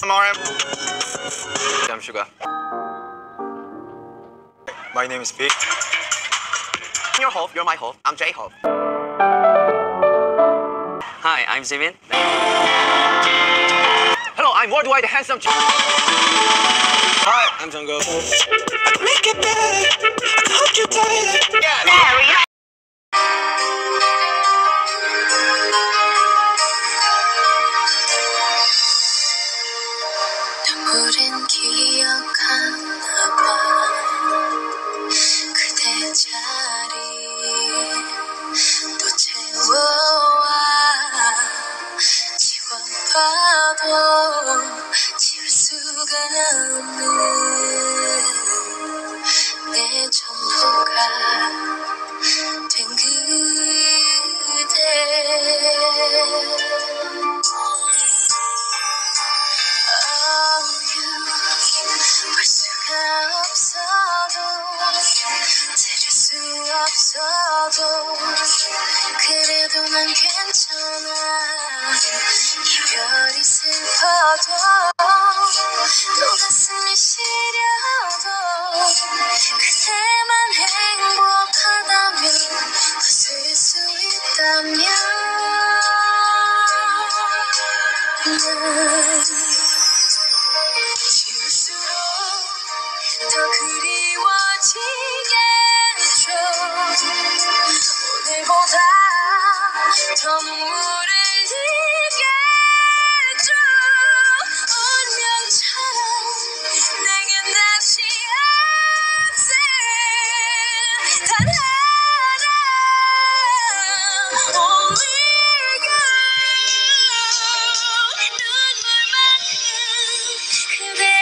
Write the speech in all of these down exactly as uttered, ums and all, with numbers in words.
More. I'm Sugar. My name is Pete. You're Hope, you're my Hope. I'm J Hope. Hi, I'm Jimin. Hello, I'm Worldwide the Handsome. Hi, I'm Jungkook. Make it better. Hope you tired. Yeah, yeah. 우린 기억하나 봐 그대 자리 또 채워와 지워봐도 지울 수가 없는 내 전부가 된 그대 볼 수가 없어도 들을 수 없어도 그래도 난 괜찮아 이별이 슬퍼도 또 가슴이 시려도 그대만 행복하다면 웃을 수 있다면 지울수록 더 그리워지겠죠 오늘보다 더 눈물을 흘리겠죠 운명처럼 내겐 다시 없을 단 하나 Only you 눈물만큼 그대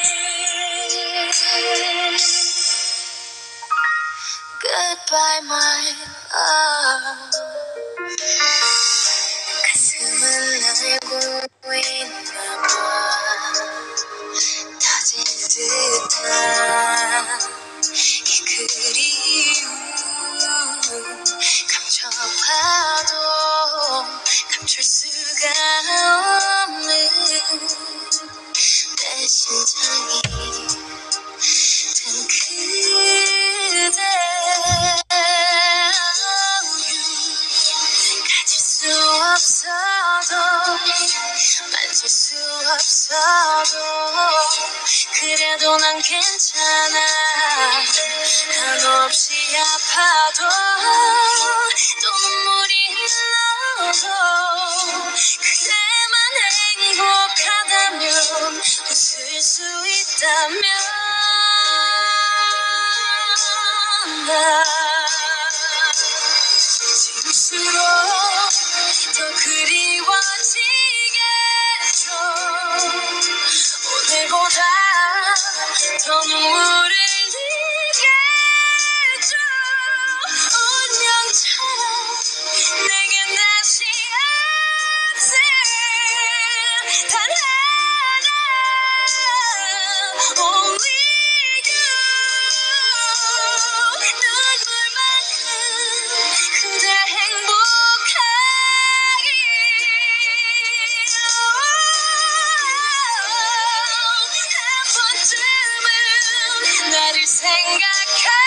Goodbye my love 가슴은 알고 있나봐 터질 듯한 이 그리움 감춰봐도 감출 수가 없는 내 심장이 든 그대 가질 수 없어도 만질 수 없어도 그래도 난 괜찮아 한없이 아파도 또 눈물이 흘러도 그대만 행복하다면 웃을 수 있다면 나 지울수록 더 그리워지겠죠 오늘보다 더 눈물을 흘리겠죠 운명처럼 내겐 다시 없을 단 하나 Only you 눈물만큼 그대 행복하길 한 번쯤은 나를 생각하